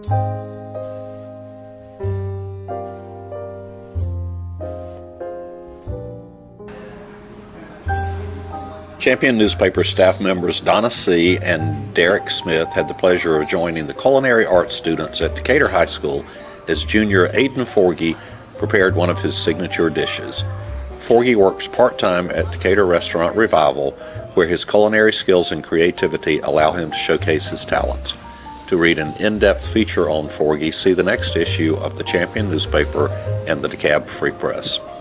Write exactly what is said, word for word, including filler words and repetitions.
Champion newspaper staff members Donna C. and Derek Smith had the pleasure of joining the culinary arts students at Decatur High School as junior Aidan Forgey prepared one of his signature dishes. Forgey works part-time at Decatur Restaurant Revival, where his culinary skills and creativity allow him to showcase his talents. To read an in-depth feature on Forgey, see the next issue of the Champion newspaper and the DeKalb Free Press.